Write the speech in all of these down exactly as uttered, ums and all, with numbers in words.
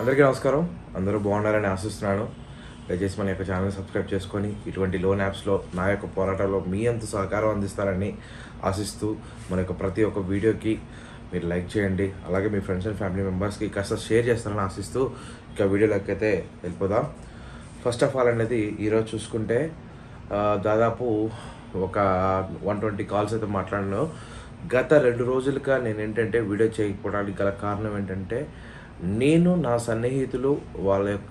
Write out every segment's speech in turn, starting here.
అందరికీ నమస్కారం. అందరూ బాగున్నారని ఆశిస్తున్నాను. దయచేసి మన యొక్క ఛానల్ సబ్స్క్రైబ్ చేసుకొని ఇటువంటి లోన్ యాప్స్లో నా యొక్క పోరాటంలో మీ అంత సహకారం అందిస్తారని ఆశిస్తూ మన యొక్క ప్రతి ఒక్క వీడియోకి మీరు లైక్ చేయండి. అలాగే మీ ఫ్రెండ్స్ అండ్ ఫ్యామిలీ మెంబర్స్కి కాస్త షేర్ చేస్తారని ఆశిస్తూ ఇక వీడియోలోకి అయితే వెళ్ళిపోదాం. ఫస్ట్ ఆఫ్ ఆల్ అనేది ఈరోజు చూసుకుంటే దాదాపు ఒక వన్ ట్వంటీ కాల్స్ అయితే మాట్లాడాను. గత రెండు రోజులుగా నేను ఏంటంటే వీడియో చేయకపోవడానికి గల కారణం ఏంటంటే నేను నా సన్నిహితులు వాళ్ళ యొక్క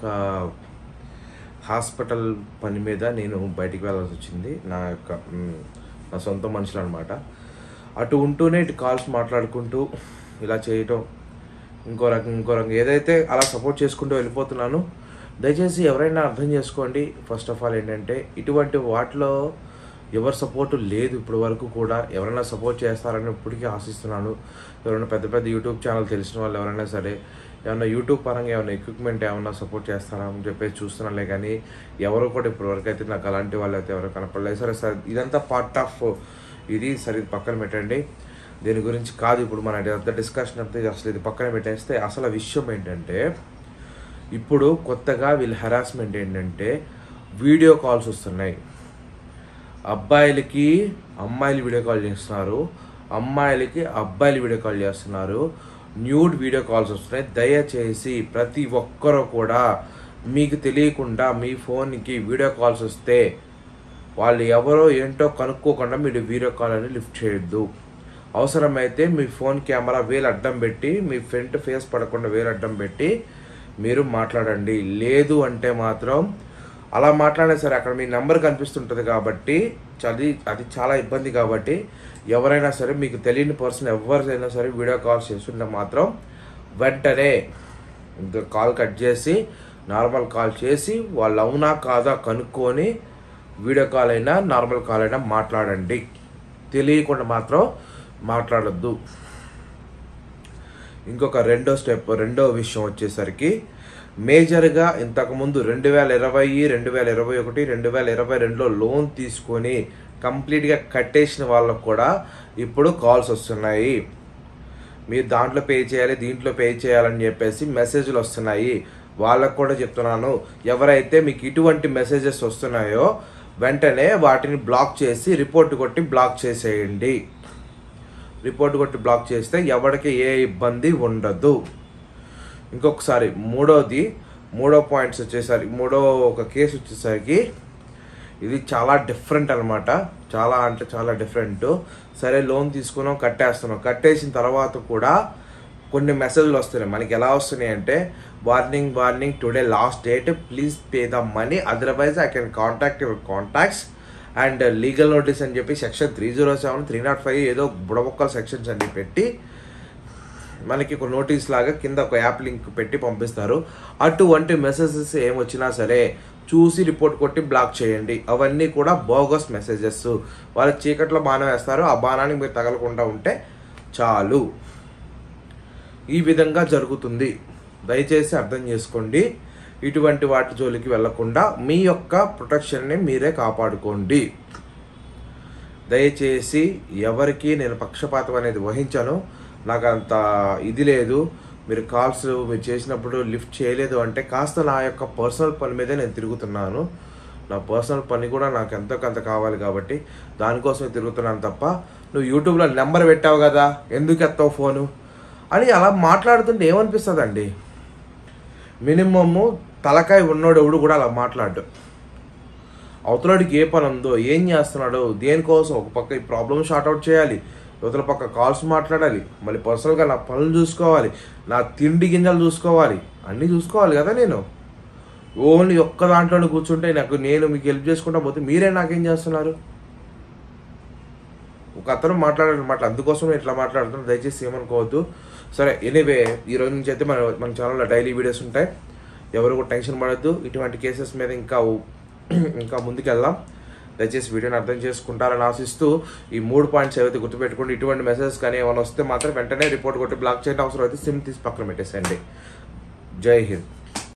హాస్పిటల్ పని మీద నేను బయటికి వెళ్ళాల్సి వచ్చింది. నా యొక్క నా సొంత మనుషులు అనమాట. అటు ఉంటూనే ఇటు కాల్స్ మాట్లాడుకుంటూ ఇలా చేయటం ఇంకో రకం ఇంకో రకం ఏదైతే అలా సపోర్ట్ చేసుకుంటూ వెళ్ళిపోతున్నాను. దయచేసి ఎవరైనా అర్థం చేసుకోండి. ఫస్ట్ ఆఫ్ ఆల్ ఏంటంటే ఇటువంటి వాటిలో ఎవరు సపోర్టు లేదు ఇప్పటి వరకు కూడా. ఎవరైనా సపోర్ట్ చేస్తారని ఇప్పటికీ ఆశిస్తున్నాను. ఎవరైనా పెద్ద పెద్ద యూట్యూబ్ ఛానల్ తెలిసిన వాళ్ళు ఎవరైనా సరే ఏమన్నా యూట్యూబ్ పరంగా ఏమైనా ఎక్విప్మెంట్ ఏమన్నా సపోర్ట్ చేస్తారని చెప్పేసి చూస్తున్నాలే కానీ ఎవరు కూడా ఇప్పటివరకు అయితే నాకు అలాంటి వాళ్ళు అయితే ఎవరు కనపడలేదు. సరే సరే ఇదంతా పార్ట్ ఆఫ్ ఇది సరే ఇది పక్కన పెట్టండి. దీని గురించి కాదు ఇప్పుడు మన డిస్కషన్ అంతా. అసలు ఇది పక్కన పెట్టేస్తే అసలు విషయం ఏంటంటే ఇప్పుడు కొత్తగా వీళ్ళ హెరాస్మెంట్ ఏంటంటే వీడియో కాల్స్ వస్తున్నాయి. అబ్బాయిలకి అమ్మాయిలు వీడియో కాల్ చేస్తున్నారు, అమ్మాయిలకి అబ్బాయిలు వీడియో కాల్ చేస్తున్నారు, న్యూడ్ వీడియో కాల్స్ వస్తున్నాయి. దయచేసి ప్రతి ఒక్కరూ కూడా మీకు తెలియకుండా మీ ఫోన్కి వీడియో కాల్స్ వస్తే వాళ్ళు ఎవరో ఏంటో కనుక్కోకుండా మీరు వీడియో కాల్ అని లిఫ్ట్ చేయొద్దు. అవసరమైతే మీ ఫోన్ కెమెరా వేలు అడ్డం పెట్టి మీ ఫ్రంట్ ఫేస్ పడకుండా వేలు అడ్డం పెట్టి మీరు మాట్లాడండి. లేదు అంటే మాత్రం అలా మాట్లాడినా సరే అక్కడ మీ నెంబర్ కనిపిస్తుంటుంది కాబట్టి చది అది చాలా ఇబ్బంది. కాబట్టి ఎవరైనా సరే మీకు తెలియని పర్సన్ ఎవరైనా సరే వీడియో కాల్స్ చేస్తుంటే మాత్రం వెంటనే కాల్ కట్ చేసి నార్మల్ కాల్ చేసి వాళ్ళు అవునా కాదా కనుక్కొని వీడియో కాల్ అయినా నార్మల్ కాల్ అయినా మాట్లాడండి. తెలియకుండా మాత్రం మాట్లాడొద్దు. ఇంకొక రెండో స్టెప్ రెండో విషయం వచ్చేసరికి మేజర్గా ఇంతకుముందు రెండు వేల ఇరవై రెండు వేల ఇరవై ఒకటి రెండు వేల ఇరవై రెండులో లోన్ తీసుకొని కంప్లీట్గా కట్టేసిన వాళ్ళకు కూడా ఇప్పుడు కాల్స్ వస్తున్నాయి. మీరు దాంట్లో పే చేయాలి దీంట్లో పే చేయాలని చెప్పేసి మెసేజ్లు వస్తున్నాయి. వాళ్ళకు కూడా చెప్తున్నాను, ఎవరైతే మీకు ఇటువంటి మెసేజెస్ వస్తున్నాయో వెంటనే వాటిని బ్లాక్ చేసి రిపోర్ట్ కొట్టి బ్లాక్ చేసేయండి. రిపోర్ట్ కొట్టి బ్లాక్ చేస్తే ఎవరికి ఏ ఇబ్బంది ఉండదు. ఇంకొకసారి మూడోది మూడో పాయింట్స్ వచ్చేసరికి మూడో ఒక కేసు వచ్చేసరికి ఇది చాలా డిఫరెంట్ అనమాట. చాలా అంటే చాలా డిఫరెంట్. సరే లోన్ తీసుకున్నాం కట్టేస్తున్నాం, కట్టేసిన తర్వాత కూడా కొన్ని మెసేజ్లు వస్తున్నాయి. మనకి ఎలా వస్తున్నాయి అంటే warning warning today last date please pay the money otherwise I can contact your contacts and legal notice అని చెప్పి section three zero seven three not five ఏదో బుడబొక్కల సెక్షన్స్ అన్ని పెట్టి మనకి ఒక నోటీస్ లాగా కింద ఒక యాప్ లింక్ పెట్టి పంపిస్తారు. అటువంటి మెసేజెస్ ఏమొచ్చినా సరే చూసి రిపోర్ట్ కొట్టి బ్లాక్ చేయండి. అవన్నీ కూడా బోగస్ మెసేజెస్. వాళ్ళ చీకట్లో బాణం వేస్తారు, ఆ బాణానికి మీరు తగలకుండా ఉంటే చాలు. ఈ విధంగా జరుగుతుంది. దయచేసి అర్థం చేసుకోండి. ఇటువంటి వాటి జోలికి వెళ్లకుండా మీ యొక్క ప్రొటెక్షన్ని మీరే కాపాడుకోండి. దయచేసి ఎవరికి నేను పక్షపాతం అనేది వహించను. నాకు అంత ఇది లేదు. మీరు కాల్స్ మీరు చేసినప్పుడు లిఫ్ట్ చేయలేదు అంటే కాస్త నా యొక్క పర్సనల్ పని మీదే నేను తిరుగుతున్నాను. నా పర్సనల్ పని కూడా నాకు ఎంతో కొంత కావాలి కాబట్టి దానికోసమే తిరుగుతున్నాను తప్ప నువ్వు యూట్యూబ్లో నెంబర్ పెట్టావు కదా ఎందుకు ఎత్తావు ఫోను అని అలా మాట్లాడుతుంటే ఏమనిపిస్తుందండి? మినిమము తలకాయ ఉన్నోడు ఎవడు కూడా అలా మాట్లాడు. అవతలడికి ఏ పని ఉందో ఏం చేస్తున్నాడో దేనికోసం ఒక పక్క ఈ ప్రాబ్లమ్ షార్ట్అవుట్ చేయాలి, యువతల పక్క కాల్స్ మాట్లాడాలి, మళ్ళీ పర్సనల్గా నా పనులు చూసుకోవాలి, నా తిండి గింజలు చూసుకోవాలి, అన్నీ చూసుకోవాలి కదా. నేను ఓన్లీ ఒక్క దాంట్లోనే కూర్చుంటే నాకు నేను మీకు హెల్ప్ చేసుకుంటా పోతే మీరే నాకేం చేస్తున్నారు? ఒక అతను మాట్లాడాలి మాట అందుకోసం ఇట్లా మాట్లాడుతున్నాను. దయచేసి ఏమనుకోవద్దు. సరే ఎనీవే ఈరోజు నుంచి అయితే మన మన ఛానల్లో డైలీ వీడియోస్ ఉంటాయి. ఎవరు కూడా టెన్షన్ పడద్దు. ఇటువంటి కేసెస్ మీద ఇంకా ఇంకా ముందుకెళ్దాం. దయచేసి వీడియోని అర్థం చేసుకుంటారని ఆశిస్తూ ఈ మూడు పాయింట్స్ ఏవైతే గుర్తుపెట్టుకోండి. ఇటువంటి మెసేజెస్ కానీ ఏమైనా వస్తే మాత్రం వెంటనే రిపోర్ట్ కొట్టి బ్లాక్ చేయడం అవసరం అయితే సిమ్ తీసి పక్కన పెట్టేసేయండి. జై హింద్.